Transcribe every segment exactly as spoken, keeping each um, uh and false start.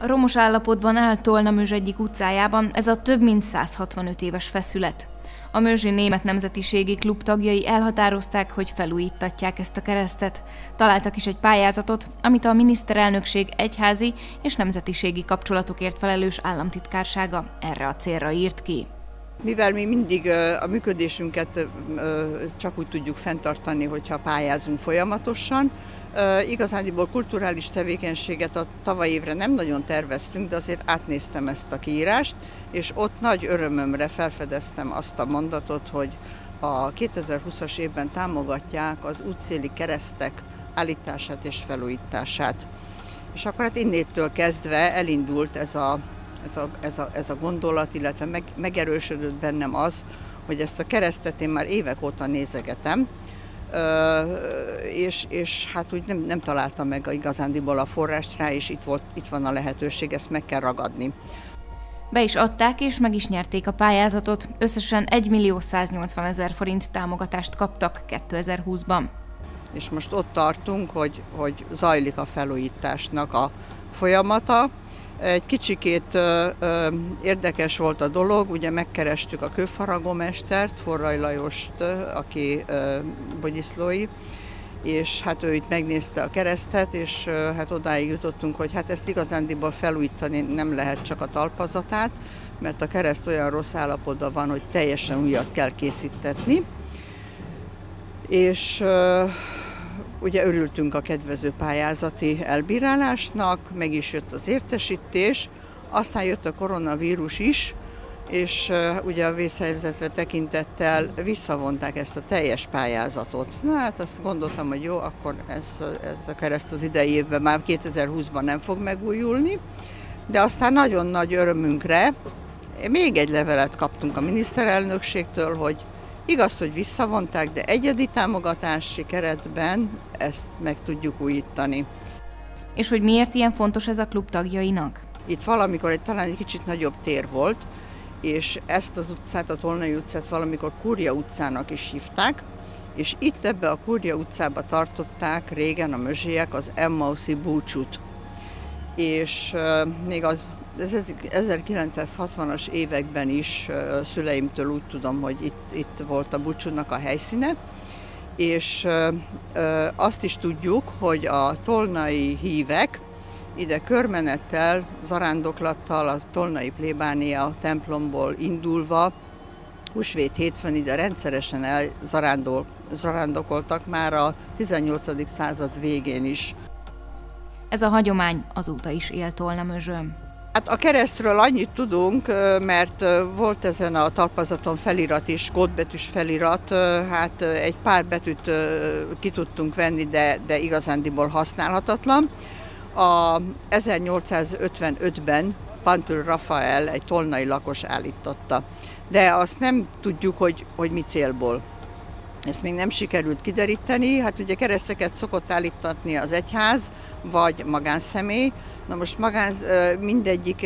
Romos állapotban áll Tolnamözs egyik utcájában ez a több mint száz hatvanöt éves feszület. A mözsi német nemzetiségi klub tagjai elhatározták, hogy felújíttatják ezt a keresztet. Találtak is egy pályázatot, amit a miniszterelnökség egyházi és nemzetiségi kapcsolatokért felelős államtitkársága erre a célra írt ki. Mivel mi mindig a működésünket csak úgy tudjuk fenntartani, hogyha pályázunk folyamatosan, igazándiból kulturális tevékenységet a tavaly évre nem nagyon terveztünk, de azért átnéztem ezt a kiírást, és ott nagy örömömre felfedeztem azt a mondatot, hogy a kétezer-húszas évben támogatják az útszéli keresztek állítását és felújítását. És akkor hát innétől kezdve elindult ez a, ez a, ez a, ez a gondolat, illetve meg, megerősödött bennem az, hogy ezt a keresztet én már évek óta nézegetem, és, és hát úgy nem, nem találtam meg igazándiból a forrást rá, és itt, volt, itt van a lehetőség, ezt meg kell ragadni. Be is adták, és meg is nyerték a pályázatot. Összesen egymillió száznyolcvanezer forint támogatást kaptak kétezer-húszban. És most ott tartunk, hogy, hogy zajlik a felújításnak a folyamata. Egy kicsikét ö, ö, érdekes volt a dolog, ugye megkerestük a kőfaragómestert, Forrai Lajost, aki ö, bogyiszlói, és hát ő itt megnézte a keresztet, és ö, hát odáig jutottunk, hogy hát ezt igazándiból felújítani nem lehet, csak a talpazatát, mert a kereszt olyan rossz állapotban van, hogy teljesen újat kell készítetni. És ö, ugye örültünk a kedvező pályázati elbírálásnak, meg is jött az értesítés, aztán jött a koronavírus is, és uh, ugye a vészhelyzetre tekintettel visszavonták ezt a teljes pályázatot. Na hát azt gondoltam, hogy jó, akkor ez, ez a kereszt az idei évben, már kétezer-húszban nem fog megújulni, de aztán nagyon nagy örömünkre még egy levelet kaptunk a miniszterelnökségtől, hogy igaz, hogy visszavonták, de egyedi támogatási keretben ezt meg tudjuk újítani. És hogy miért ilyen fontos ez a klub tagjainak? Itt valamikor egy talán egy kicsit nagyobb tér volt, és ezt az utcát, a Tolnai utcát valamikor Kúria utcának is hívták, és itt ebbe a Kúria utcába tartották régen a mözsiek az Emmauszi búcsút. És uh, még az az ezerkilencszázhatvanas években is uh, szüleimtől úgy tudom, hogy itt, itt volt a búcsúnak a helyszíne, és uh, uh, azt is tudjuk, hogy a tolnai hívek ide körmenettel, zarándoklattal, a tolnai plébánia templomból indulva, húsvét hétfőn ide rendszeresen elzarándokoltak már a tizennyolcadik század végén is. Ez a hagyomány azóta is él Tolnamözsön. Hát a keresztről annyit tudunk, mert volt ezen a talpazaton felirat is, gótbetűs felirat, hát egy pár betűt ki tudtunk venni, de, de igazándiból használhatatlan. A ezernyolcszázötvenötben Pantül Rafael, egy tolnai lakos állította, de azt nem tudjuk, hogy, hogy mi célból. Ezt még nem sikerült kideríteni, hát ugye kereszteket szokott állítatni az egyház, vagy magánszemély. Na most magán, mindegyik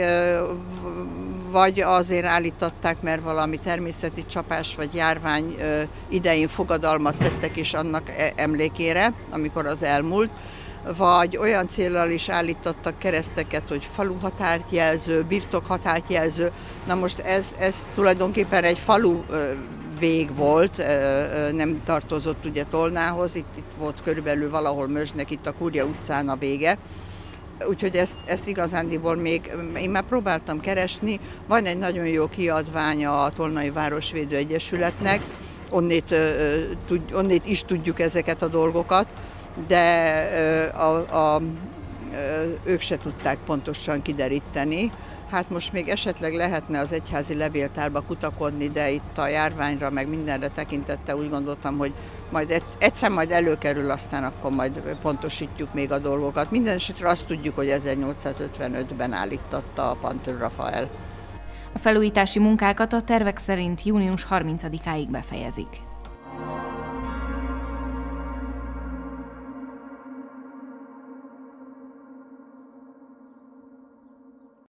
vagy azért állították, mert valami természeti csapás vagy járvány idején fogadalmat tettek is annak emlékére, amikor az elmúlt, vagy olyan céllal is állítottak kereszteket, hogy faluhatárt jelző, birtokhatárt jelző. Na most ez, ez tulajdonképpen egy falu vég volt, nem tartozott ugye Tolnához, itt, itt volt körülbelül valahol Mözsnek, itt a Kúria utcán a vége. Úgyhogy ezt, ezt igazándiból még, én már próbáltam keresni, van egy nagyon jó kiadványa a Tolnai Városvédő Egyesületnek, onnét, onnét is tudjuk ezeket a dolgokat, de a, a, ők se tudták pontosan kideríteni. Hát most még esetleg lehetne az egyházi levéltárba kutakodni, de itt a járványra meg mindenre tekintette úgy gondoltam, hogy majd egyszer majd előkerül, aztán akkor majd pontosítjuk még a dolgokat. Mindenesetre azt tudjuk, hogy ezernyolcszázötvenötben állította a Pantül Rafael. A felújítási munkákat a tervek szerint június harmincadikáig befejezik.